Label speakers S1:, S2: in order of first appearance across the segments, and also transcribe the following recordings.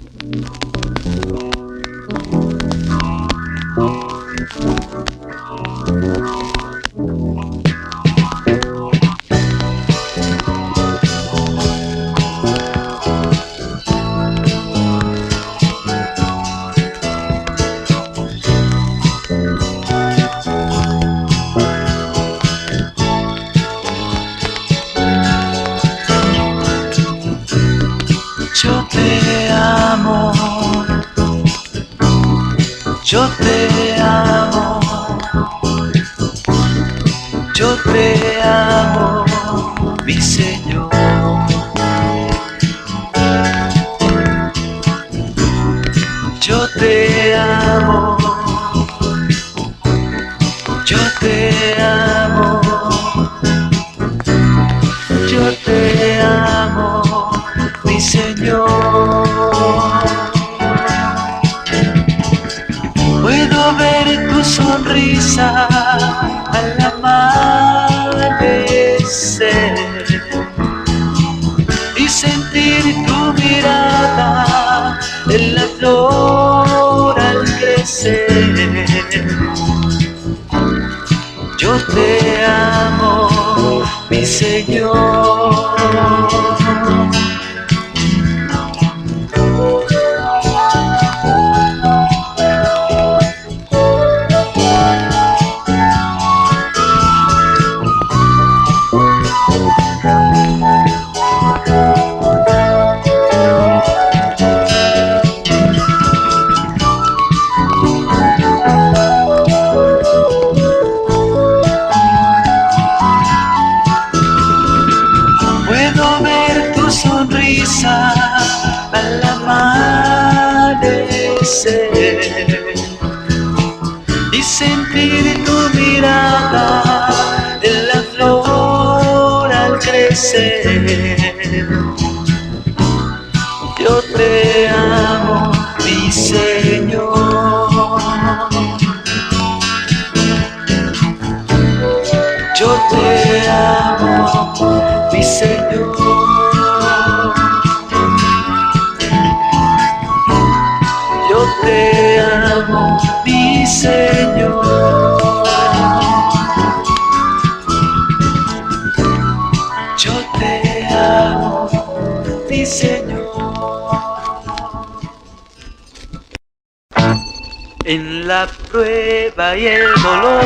S1: Yo te amo, yo te amo, yo te amo, mi Señor. Yo te amo, yo te amo, yo te amo, mi Señor. Puedo ver tu sonrisa al amanecer y sentir tu mirada en la flor al crecer. Yo te amo, mi Señor. Al amanecer y sentir tu mirada en la flor al crecer. Yo te amo, mi Señor. Yo te amo, mi Señor. Yo te amo, mi Señor. Yo te amo, mi Señor. En la prueba y el dolor,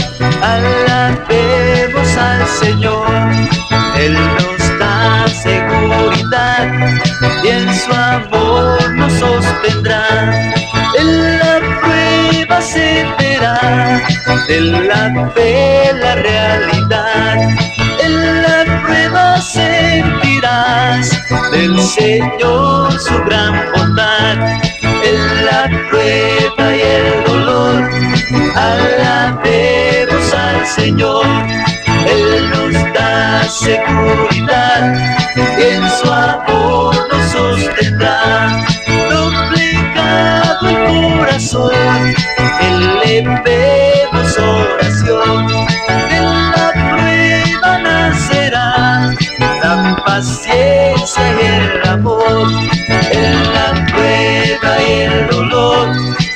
S1: alabemos al Señor. Él nos da seguridad y en su amor nos sostendrá. En la prueba se verá de la fe la realidad. En la prueba sentirás del Señor su gran bondad. En la prueba y el dolor, alabemos al Señor. Él nos da seguridad y en su amor nos sostendrá. Doblegado el corazón, elevemos oración. En la prueba nacerá la paciencia y el amor. En la prueba y el dolor,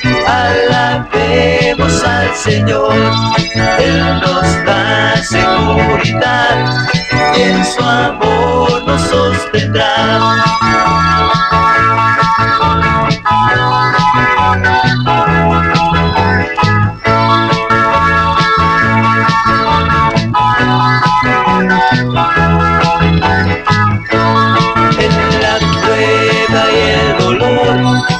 S1: alabemos al Señor. Él nos da seguridad y en su amor nos sostendrá. En la prueba y el dolor,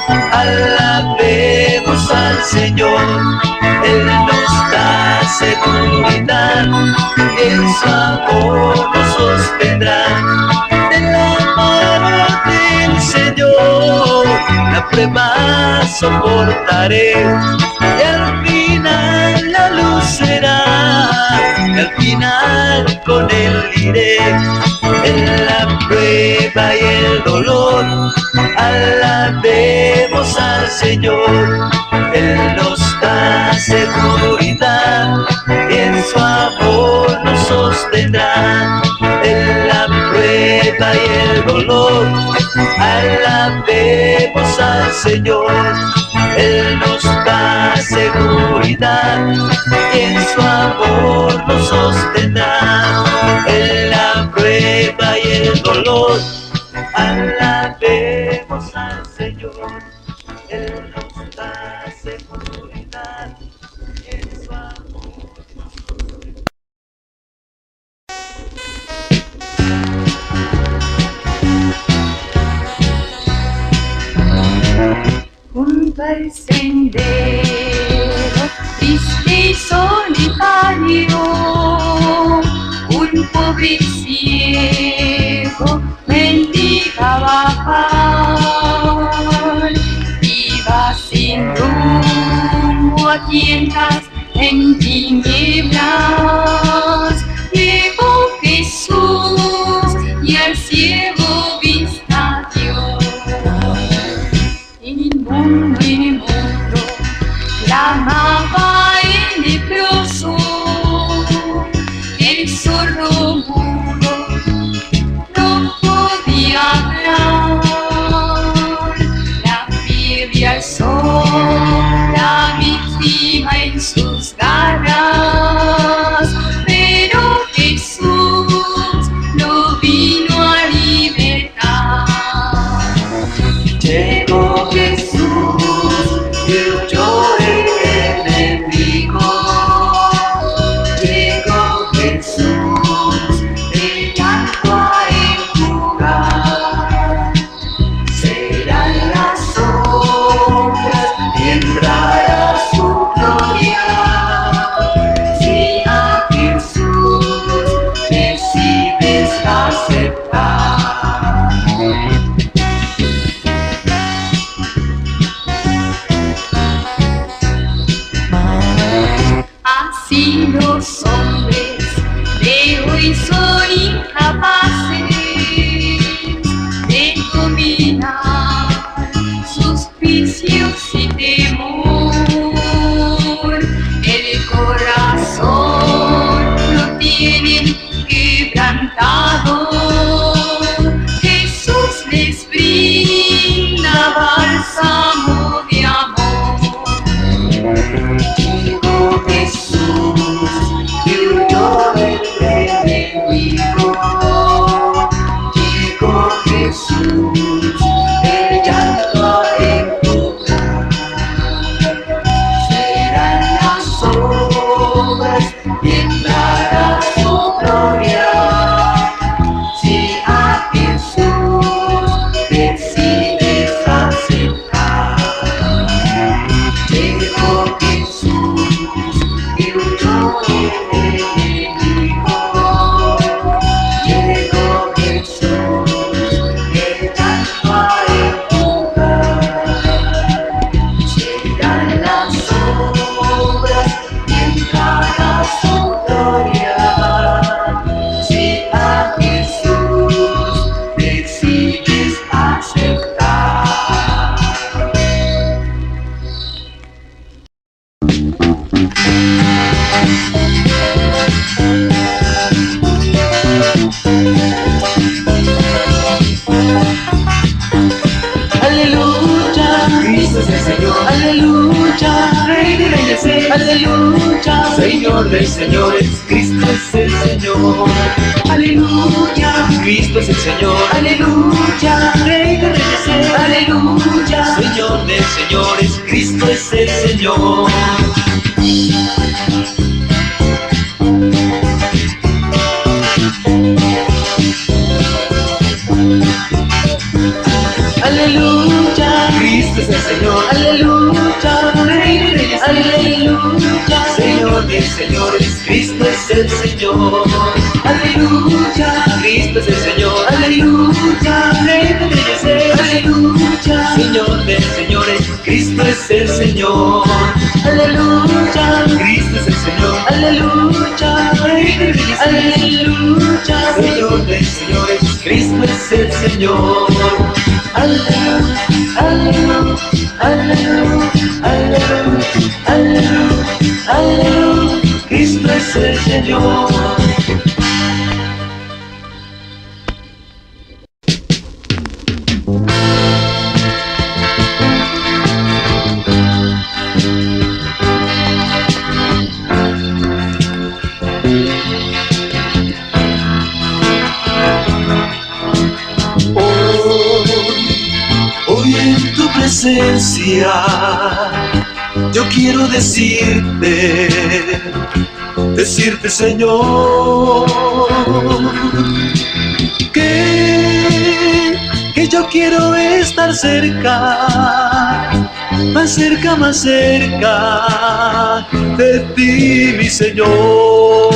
S1: alabemos al Señor. Él nos da seguridad y en su amor nos sostendrá. De la mano del Señor la prueba soportaré y al final la luz será. Y al final con Él iré. En la prueba y el dolor, alabemos al Señor. Él nos da seguridad y en su amor nos sostendrá. En la prueba y el dolor, alabemos alabemos al Señor. Él nos da seguridad y en su amor nos sostendrá. En la prueba y el dolor, alabemos al Señor. Él nos da seguridad y en su amor nos sostendrá.
S2: Junto al sendero, triste y solitario, un pobre ciego mendigaba pan. Iba sin rumbo a tientas en tinieblas. Llegó Jesús y al ciego vista dio. Inmundo, clamaba el leproso, el sordo mudo no podía hablar. La fiebre alzó la víctima en sus garras, pero Jesús lo vino a libertar. Llegó Jesús y huyó el enemigo. Llegó Jesús, el llanto a enjugar. Serán las sombras y entrará su gloria. Si a Jesús decides aceptar. Así los hombres de hoy son incapaces de dominar sus vicios y temor. El corazón lo tienen quebrantado. Jesús les brinda bálsamo de amor. Llegó Jesús y huyó el enemigo. Llegó Jesús, el llanto a enjugar. Serán las sombras y entrará su gloria. Si a Jesús decides aceptar. Llegó Jesús y huyó el enemigo. Llegó Jesús, el llanto a enjugar. Serán las sombras y entrará su gloria. Si a Jesús decides aceptar.
S1: Aleluya, Cristo es el Señor. Aleluya, Rey de Reyes. Aleluya, Señor de Señores. Cristo es el Señor. Aleluya, Cristo es el Señor. Aleluya, Rey de Reyes. Aleluya, Señor de Señores. Cristo es el Señor. Aleluya, Cristo es el Señor. Aleluya, Rey de Reyes. Aleluya, Señor de Señores. Cristo es el Señor. Aleluya, Cristo es el Señor. Aleluya, Rey de Reyes. Aleluya, Señor de Señores. Cristo es el Señor. Aleluya, Cristo es el Señor. Aleluya, Rey de Reyes. Aleluya, Señor de Señores. Cristo es el Señor. Aleluya, aleluya, aleluya, aleluya, aleluya, aleluya, Cristo es el Señor. presencia yo quiero decirte, Señor, que yo quiero estar cerca, más cerca, más cerca de ti, mi Señor.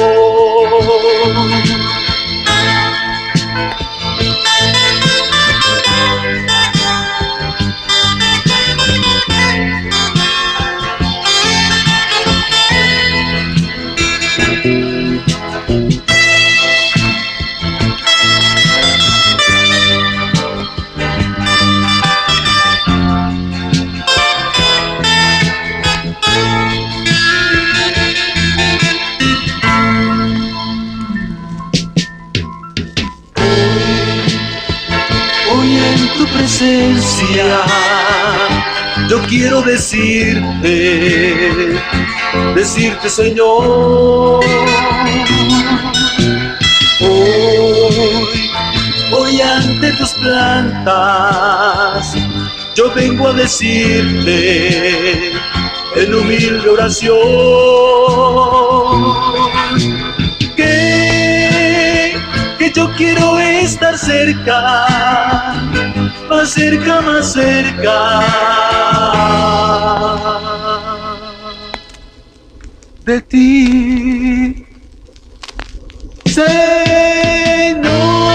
S1: Presencia, yo quiero decirte, Señor, hoy ante tus plantas, yo vengo a decirte en humilde oración que yo quiero estar cerca, más cerca, más cerca de ti, Señor.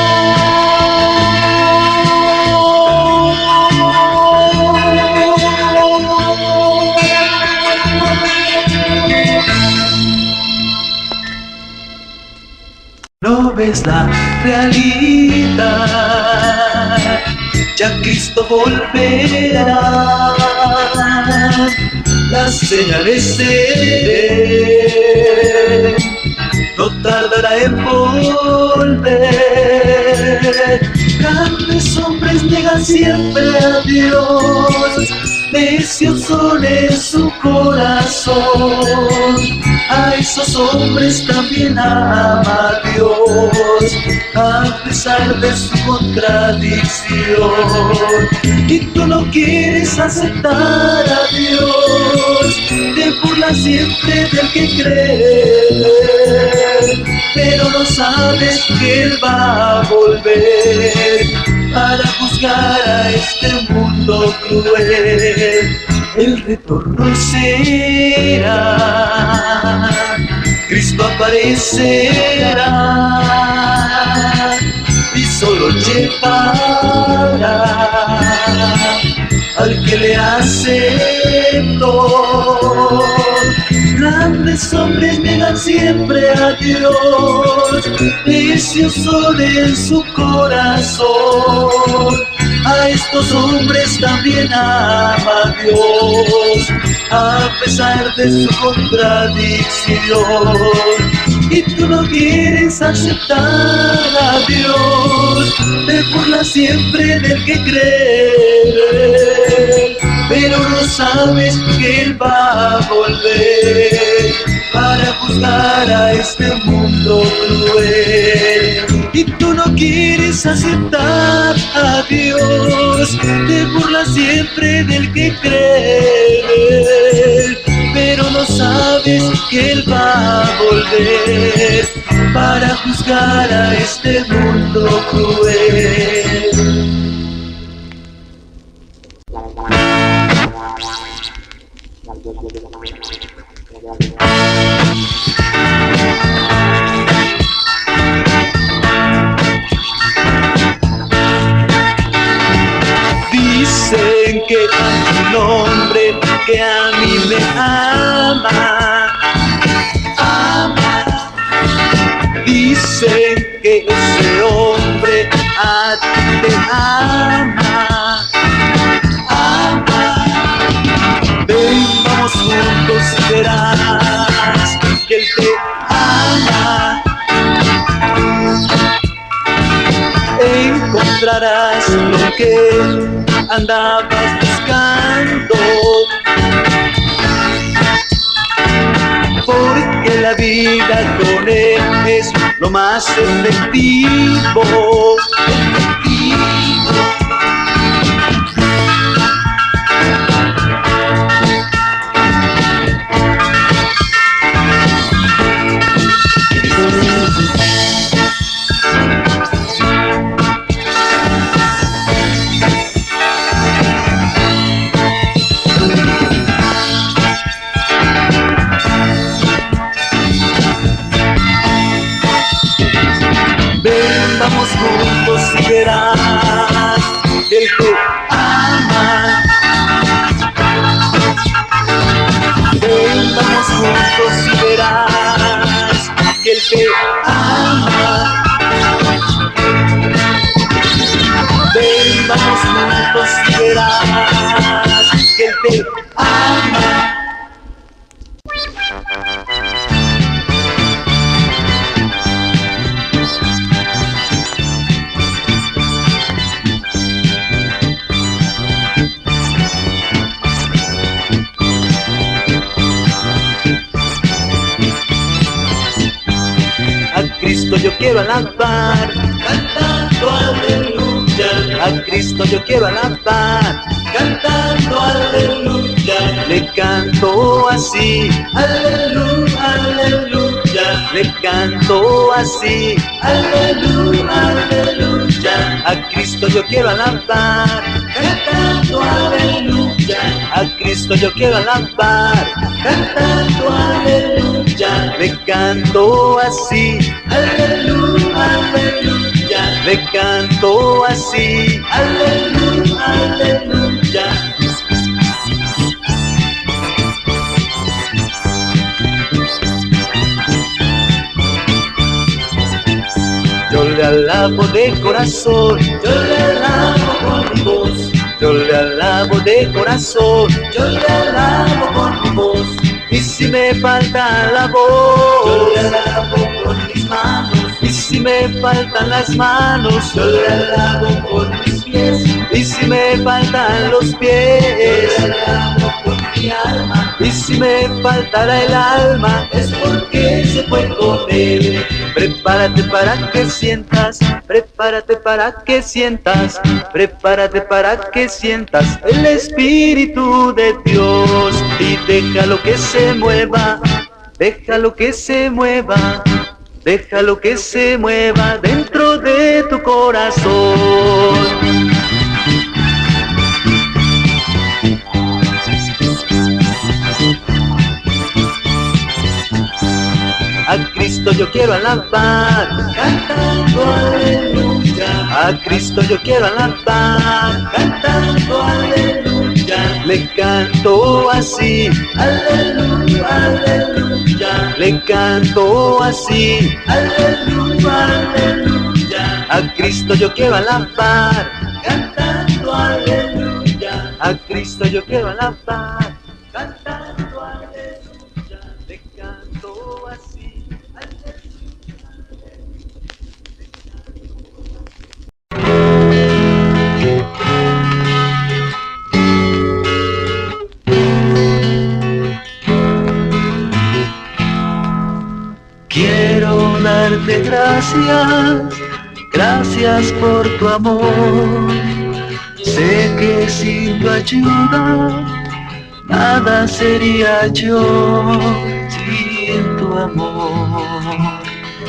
S1: No ves la realidad, ya Cristo volverá, las señales se ven, no tardará en volver. Grandes hombres niegan siempre a Dios, necios son en su corazón. A esos hombres también ama Dios, a pesar de su contradicción. Y tú no quieres aceptar a Dios, te burlas siempre del que cree, pero no sabes que Él va a volver para juzgar a este mundo cruel. El retorno será, Cristo aparecerá y solo llevará al que le aceptó. Grandes hombres niegan siempre a Dios, necios son en su corazón. A estos hombres también ama Dios, a pesar de su contradicción. Y tú no quieres aceptar a Dios, te burlas siempre del que cree, pero no sabes que Él va a volver para juzgar a este mundo cruel. Y tú no quieres aceptar a Dios, te burlas siempre del que cree, pero no sabes que Él va a volver para juzgar a este mundo cruel. Dicen que hay un hombre que a mí me ama, dicen que ese hombre a ti te ama, ven vamos juntos y verás que Él te ama. Encontrarás lo que andabas buscando, porque la vida con Él es lo más efectivo. te ama. A Cristo yo quiero alabar, cantando aleluya. A Cristo yo quiero alabar, cantando aleluya. Le canto así, aleluya, aleluya. Le canto así, aleluya, aleluya. A Cristo yo quiero alabar, cantando aleluya. A Cristo yo quiero alabar, cantando aleluya. Le canto así, aleluya, aleluya. Le canto así, aleluya, aleluya. Yo le alabo de corazón, yo le alabo con mi voz. Yo le alabo de corazón, yo le alabo con mi voz. Y si me falta la voz, yo le alabo con mis manos. Y si me faltan las manos, yo le alabo con mis pies. Y si me faltan los pies, yo le alabo con mi alma. Y si me faltará el alma, es porque se fue con él. Prepárate para que sientas, prepárate para que sientas, prepárate para que sientas el Espíritu de Dios. Y déjalo que se mueva, déjalo que se mueva, déjalo que se mueva dentro de tu corazón. A Cristo yo quiero alabar, cantando aleluya. A Cristo yo quiero alabar, cantando aleluya. Le canto así, aleluya, aleluya. Le canto así, aleluya, aleluya. A Cristo yo quiero alabar, cantando aleluya. A Cristo yo quiero alabar, cantando aleluya. Le canto así. Quiero darte gracias, gracias por tu amor. Sé que sin tu ayuda nada sería yo sin tu amor.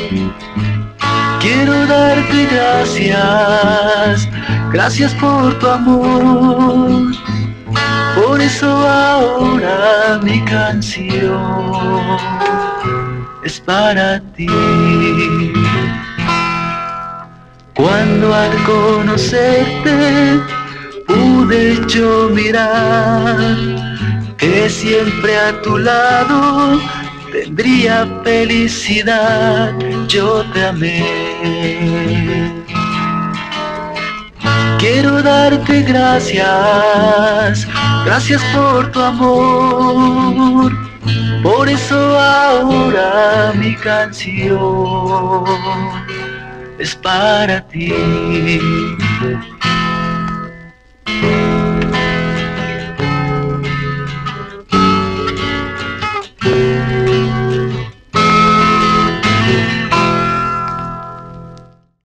S1: Quiero darte gracias, gracias por tu amor. Por eso ahora mi canción es para ti. Cuando al conocerte pude yo mirar que siempre a tu lado tendría felicidad, yo te amé. Quiero darte gracias, gracias por tu amor. Por eso ahora mi canción es para ti.